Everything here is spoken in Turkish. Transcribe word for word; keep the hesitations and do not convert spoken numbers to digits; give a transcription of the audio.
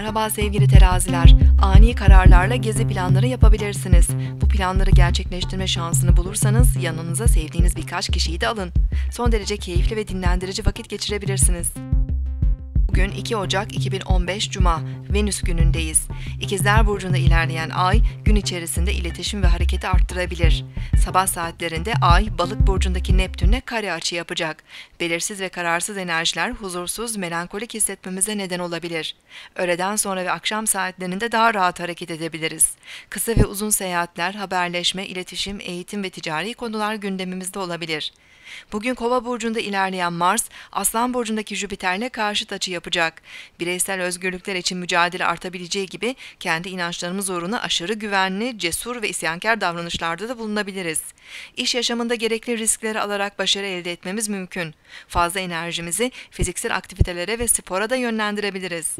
Merhaba sevgili teraziler. Ani kararlarla gezi planları yapabilirsiniz. Bu planları gerçekleştirme şansını bulursanız yanınıza sevdiğiniz birkaç kişiyi de alın. Son derece keyifli ve dinlendirici vakit geçirebilirsiniz. Bugün iki Ocak iki bin on beş Cuma, Venüs günündeyiz. İkizler Burcu'nda ilerleyen ay, gün içerisinde iletişim ve hareketi arttırabilir. Sabah saatlerinde ay, Balık Burcu'ndaki Neptün'le kare açı yapacak. Belirsiz ve kararsız enerjiler huzursuz, melankolik hissetmemize neden olabilir. Öğleden sonra ve akşam saatlerinde daha rahat hareket edebiliriz. Kısa ve uzun seyahatler, haberleşme, iletişim, eğitim ve ticari konular gündemimizde olabilir. Bugün Kova burcunda ilerleyen Mars, Aslan burcundaki Jüpiter'le karşıt açı yapacak. Bireysel özgürlükler için mücadele artabileceği gibi kendi inançlarımız uğruna aşırı güvenli, cesur ve isyankar davranışlarda da bulunabiliriz. İş yaşamında gerekli riskleri alarak başarı elde etmemiz mümkün. Fazla enerjimizi fiziksel aktivitelere ve spora da yönlendirebiliriz.